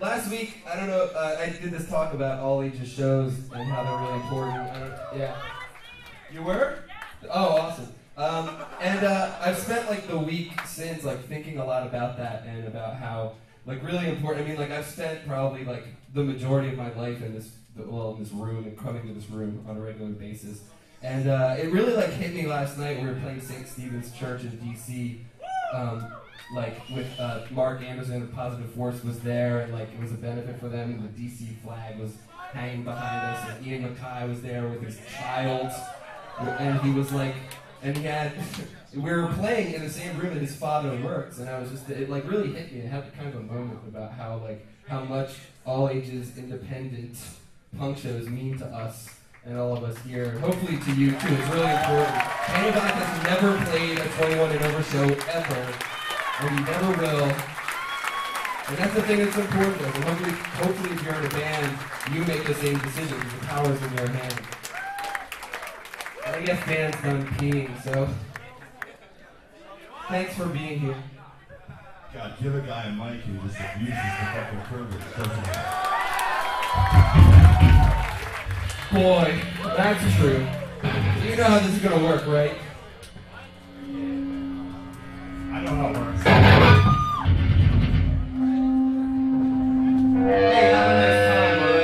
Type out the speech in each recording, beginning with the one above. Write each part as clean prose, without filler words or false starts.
last week, I don't know, I did this talk about all ages shows and how they're really important. Yeah. You were? Oh, awesome. And I've spent like the week since like thinking a lot about that and about how like really important. I mean, like I've spent probably like the majority of my life in this room and coming to this room on a regular basis. And it really like hit me last night. We were playing St. Stephen's Church in DC, like with Mark Anderson of Positive Force was there, and like it was a benefit for them. And the DC flag was hanging behind us, and Ian Mackay was there with his child, and he was like, and he had, we were playing in the same room that his father works, and I was just, it like really hit me. I had kind of a moment about how much all ages independent punk shows mean to us. And all of us here, hopefully to you too. It's really important. Candlebox has never played a 21 and over show ever, and you never will. And that's the thing that's important to us. And hopefully if you're in a band, you make the same decisions. The power's in your hand. And I guess Dan's done peeing, so thanks for being here. God, give a guy a mic who just abuses the fucking privilege, doesn't he? Boy, that's true. You know how this is gonna work, right? I know how it works. Hey, have a nice time, alright?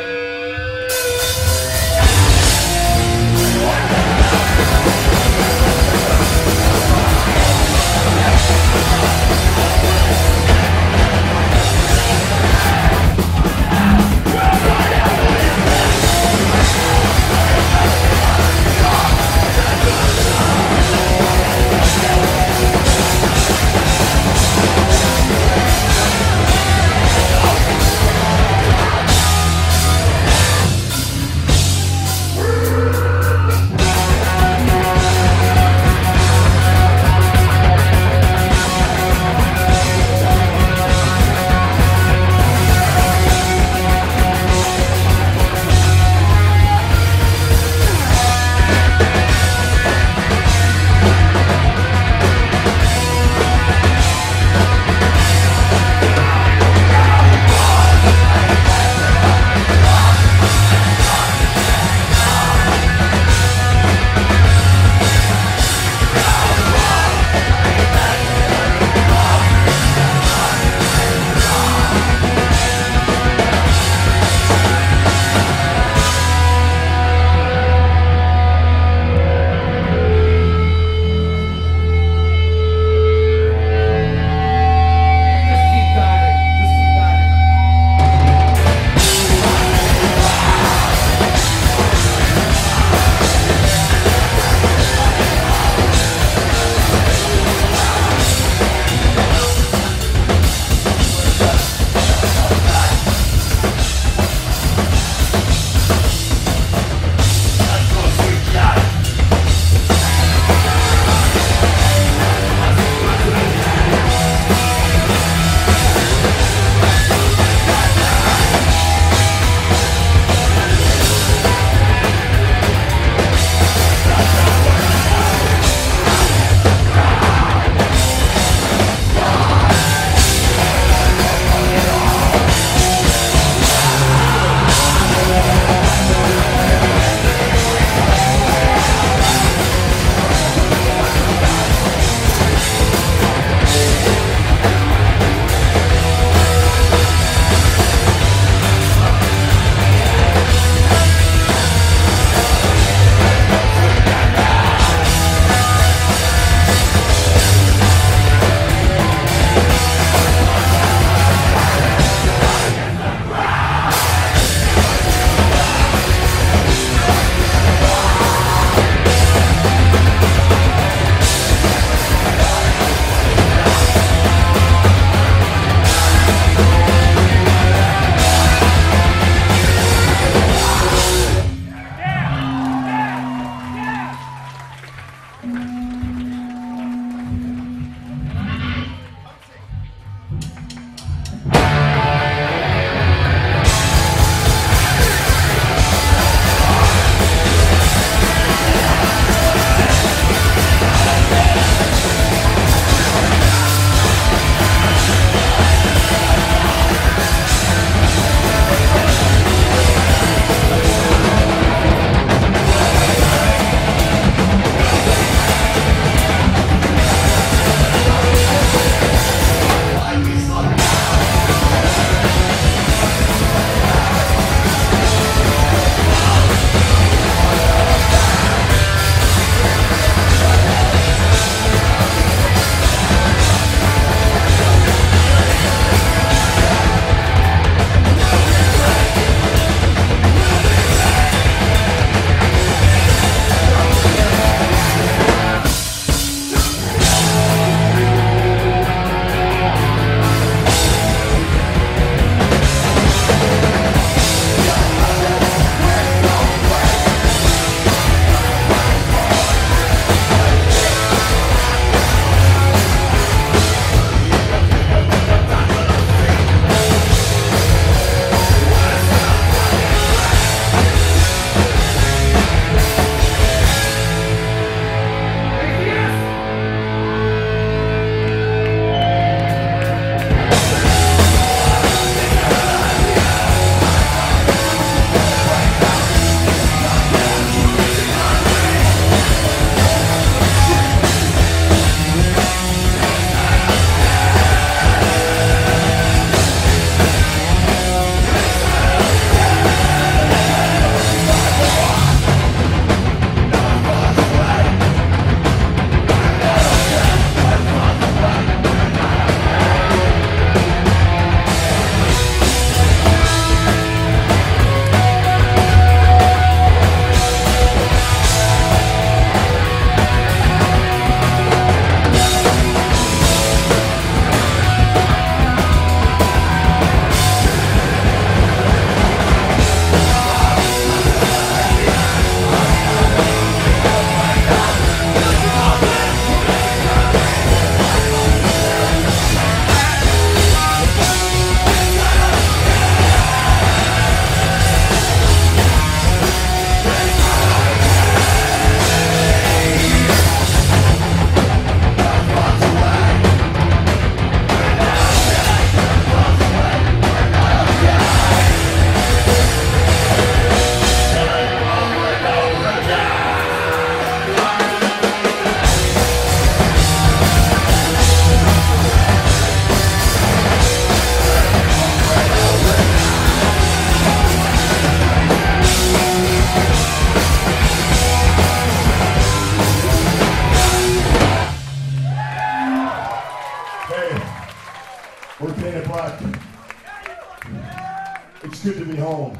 home.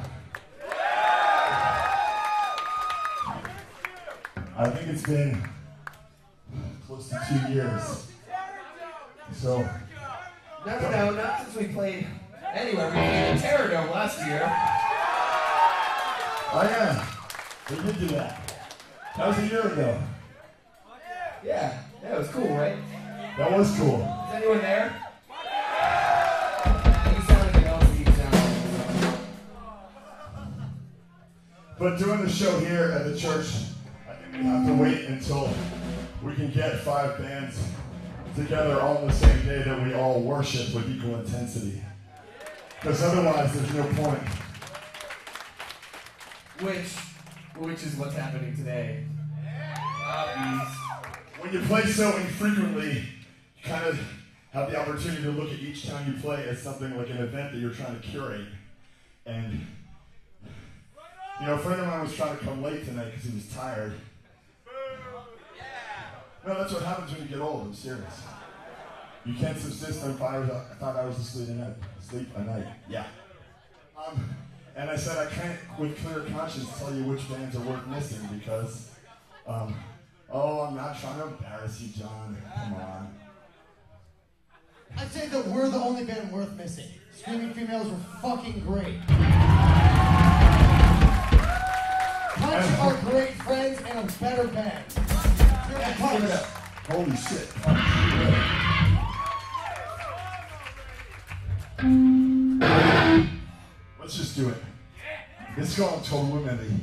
I think it's been close to 2 years. So. No, not since we played anywhere. We played in Terradome last year. Oh yeah, we did do that. That was a year ago. Yeah, it was cool, right? That was cool. Is anyone there? You sound like an LC sound. But doing the show here at the church, I think we have to wait until we can get 5 bands together on the same day that we all worship with equal intensity. Because otherwise, there's no point. Which is what's happening today. When you play so infrequently, you kind of have the opportunity to look at each time you play as something like an event that you're trying to curate. And, you know, a friend of mine was trying to come late tonight because he was tired. No, that's what happens when you get old, I'm serious. You can't subsist on 5 hours of sleep a night. Yeah. And I said, I can't, with clear conscience, tell you which bands are worth missing because, I'm not trying to embarrass you, John. Come on. I'd say that we're the only band worth missing. Screaming Females were fucking great. Punch are great friends and a better band. Punch. Holy shit. Let's just do it. It's called Total Humanity.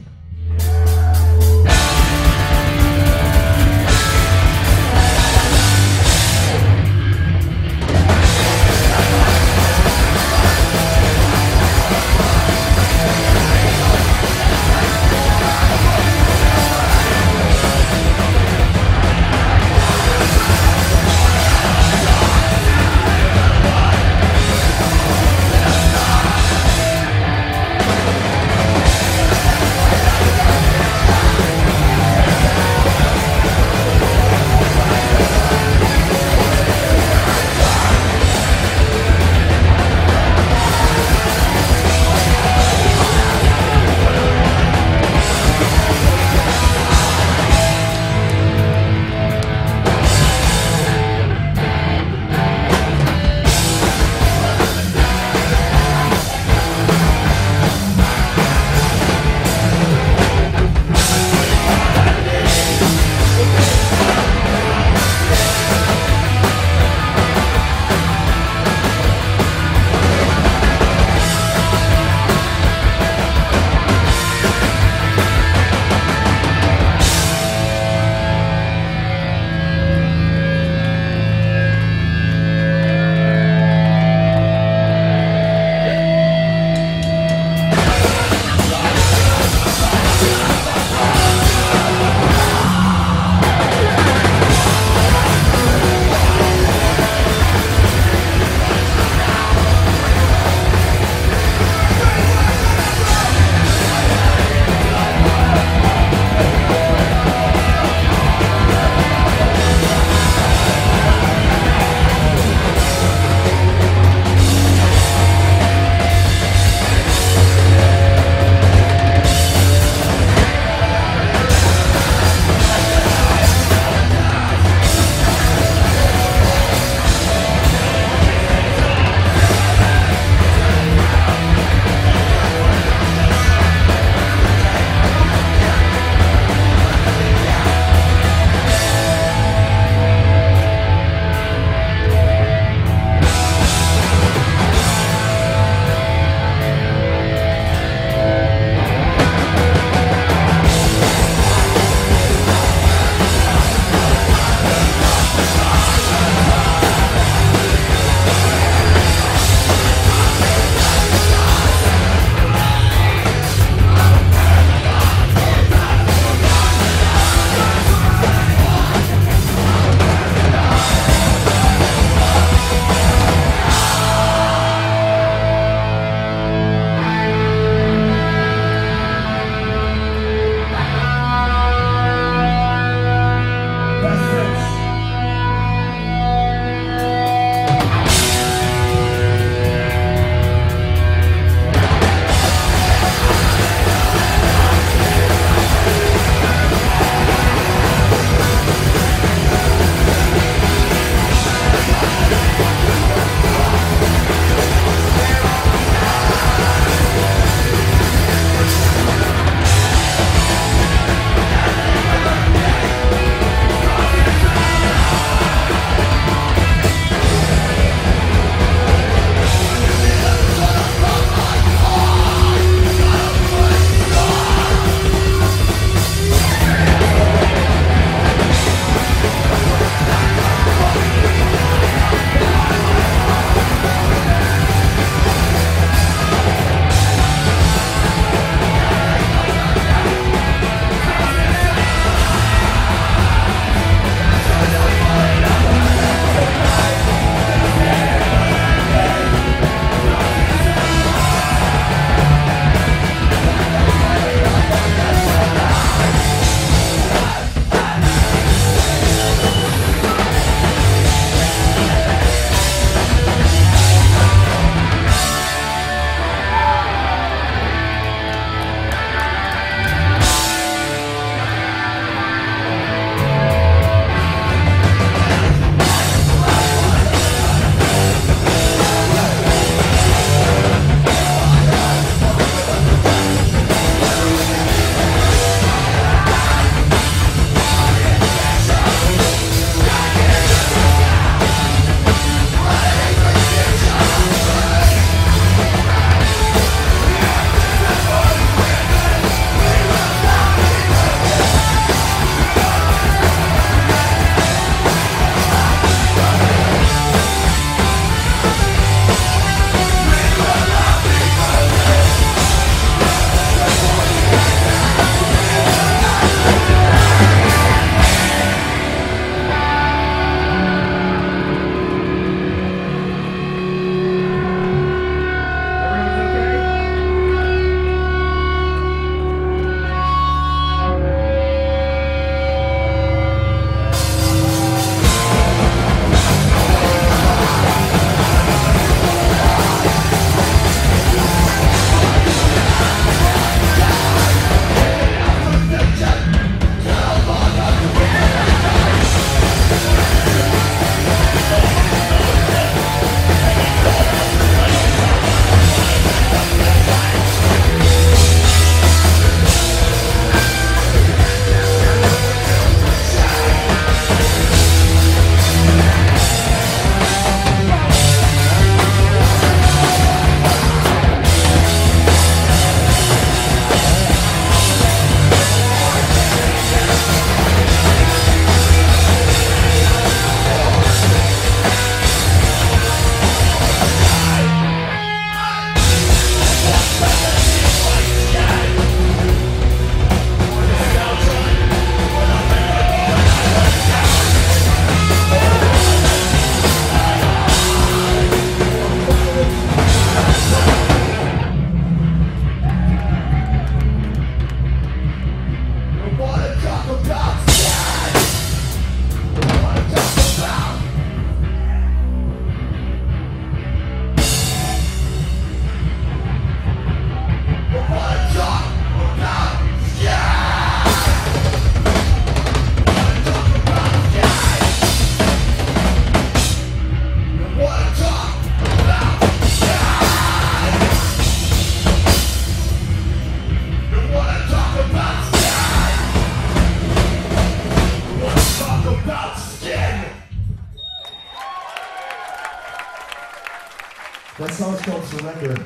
That song's called Surrender.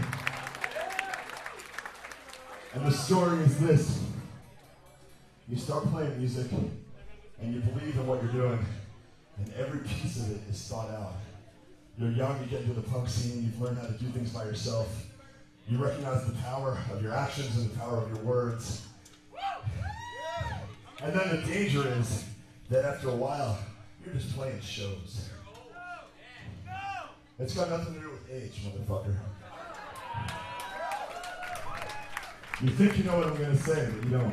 And the story is this. You start playing music and you believe in what you're doing, and every piece of it is thought out. You're young, you get into the punk scene, you've learned how to do things by yourself. You recognize the power of your actions and the power of your words. And then the danger is that after a while, you're just playing shows. It's got nothing to do with age, motherfucker. You think you know what I'm going to say, but you don't.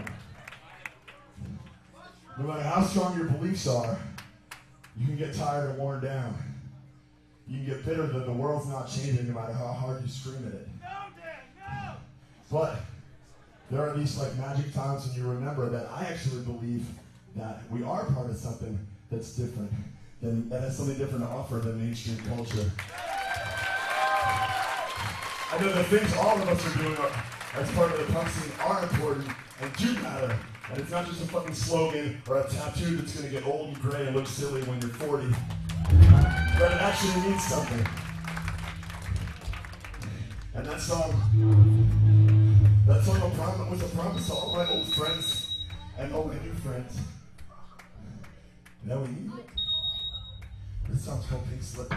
No matter how strong your beliefs are, you can get tired and worn down. You can get bitter that the world's not changing no matter how hard you scream at it. But there are these like magic times when you remember that I actually believe that we are part of something that's different, that has something different to offer than mainstream culture. I know the things all of us are doing as part of the punk scene are important and do matter. And it's not just a fucking slogan or a tattoo that's going to get old and gray and look silly when you're 40. But it actually means something. And that song was a promise to all my old friends and all my new friends. Now we need it. This song's called Pink Slip.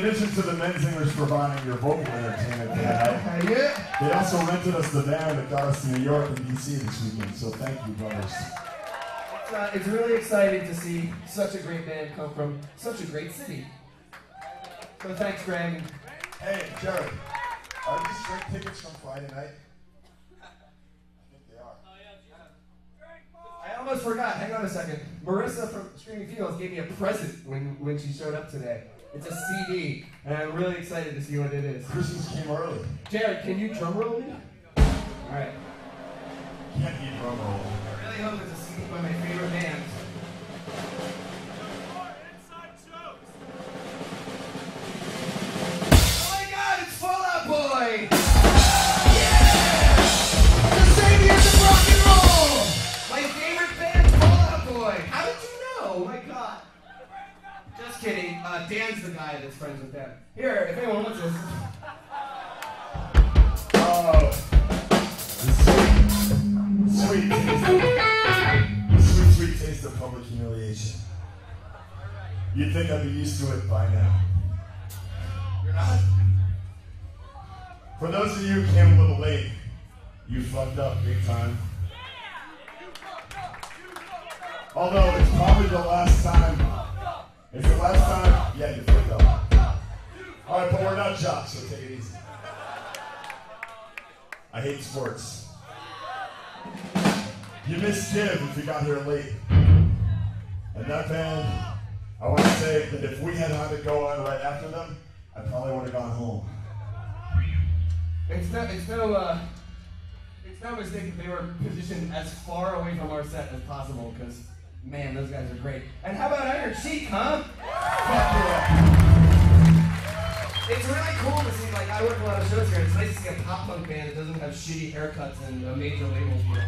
addition to the Menzingers providing your vocal entertainment tonight, Yeah. they also rented us the van that got us to New York and DC this weekend. So thank you, brothers. It's really exciting to see such a great band come from such a great city. So thanks, Greg. Hey, Jared, are these straight tickets from Friday night? I think they are. I almost forgot. Hang on a second. Marissa from Screaming Females gave me a present when she showed up today. It's a CD, and I'm really excited to see what it is. Christmas came early. Jared, can you drum roll me? All right. Can't be drum roll. I really hope it's a CD by my favorite band. Oh my God! It's Fall Out Boy! Yeah! The saviors of rock and roll! My favorite band, Fall Out Boy. How did you know? Oh my God. Just kidding. Dan's the guy that's friends with them. Here, if anyone wants this. Oh, sweet taste of public humiliation. You'd think I'd be used to it by now. You're not? For those of you who came a little late, you fucked up big time. Although it's probably the last time. It's the last time. Yeah, you fucked up. All right, but we're not jocks, so take it easy. I hate sports. You missed Give if you got here late. And that band, I want to say that if we had had to go on right after them, I probably would have gone home. It's no mistake that they were positioned as far away from our set as possible, because, man, those guys are great. And how about Iron Cheek, huh? Fuck yeah. It's really cool to see, like, I work a lot of shows here, and it's nice to see a pop punk band that doesn't have shitty haircuts and a major label deal.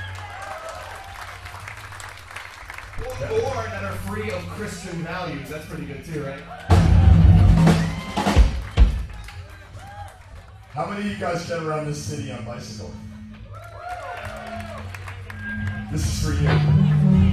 Or that are free of Christian values. That's pretty good too, right? How many of you guys get around this city on bicycle? This is for you.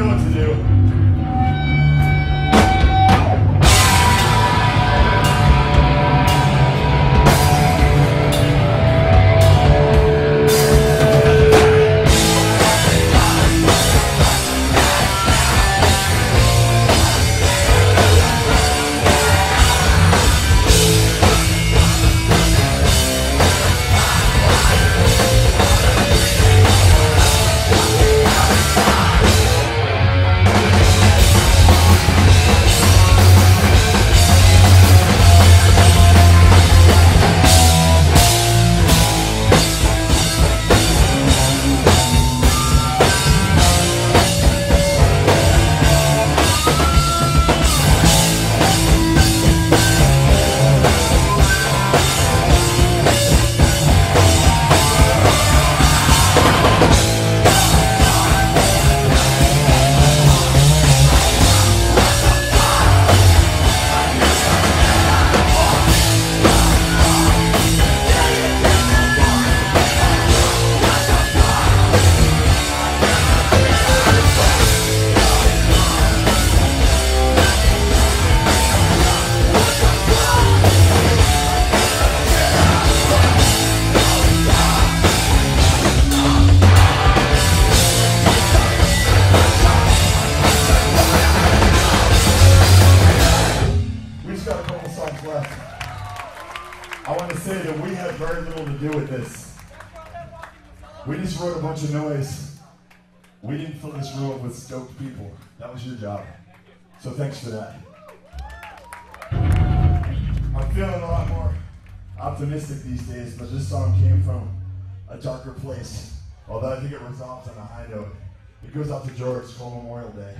know what to do. I want to say that we had very little to do with this. We just wrote a bunch of noise. We didn't fill this room with stoked people. That was your job. So thanks for that. I'm feeling a lot more optimistic these days, but this song came from a darker place. Although I think it resolves on a high note. It goes out to George for Memorial Day.